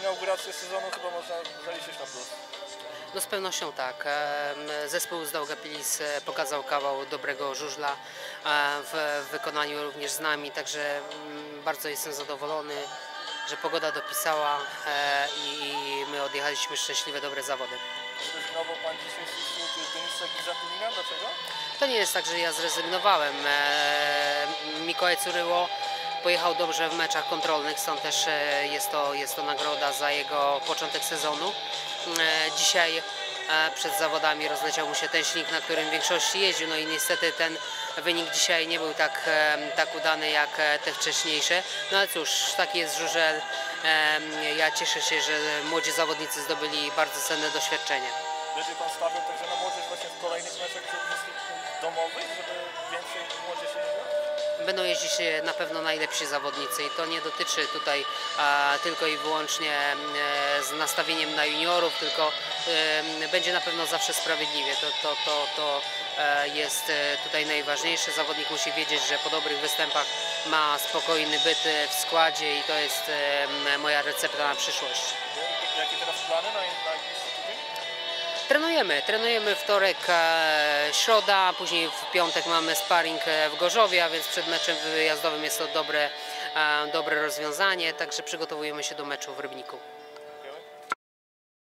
Inaugurację sezonu chyba można zaliczyć na plus. No z pewnością tak. Zespół z Daugavpilis pokazał kawał dobrego żużla w wykonaniu również z nami, także bardzo jestem zadowolony, że pogoda dopisała i my odjechaliśmy szczęśliwe, dobre zawody. Zrezygnował Pan dzisiaj z usług Denisa Gizatulina? Dlaczego? To nie jest tak, że ja zrezygnowałem. Mikołaj Curyło pojechał dobrze w meczach kontrolnych, stąd też jest to nagroda za jego początek sezonu. Dzisiaj przed zawodami rozleciał mu się ten silnik, na którym w większości jeździł, no i niestety ten wynik dzisiaj nie był tak udany jak te wcześniejsze. No ale cóż, taki jest żużel. Ja cieszę się, że młodzi zawodnicy zdobyli bardzo cenne doświadczenie. Będzie Pan stawiał także na młodzież właśnie w kolejnych meczach domowych, żeby więcej młodzież jeździła? Będą jeździć na pewno najlepsi zawodnicy i to nie dotyczy tutaj tylko i wyłącznie z nastawieniem na juniorów, tylko będzie na pewno zawsze sprawiedliwie. To jest tutaj najważniejsze. Zawodnik musi wiedzieć, że po dobrych występach ma spokojny byt w składzie i to jest moja recepta na przyszłość. Jakie teraz plany na najbliższy tydzień? Trenujemy wtorek, środa, później w piątek mamy sparring w Gorzowie, a więc przed meczem wyjazdowym jest to dobre rozwiązanie, także przygotowujemy się do meczu w Rybniku.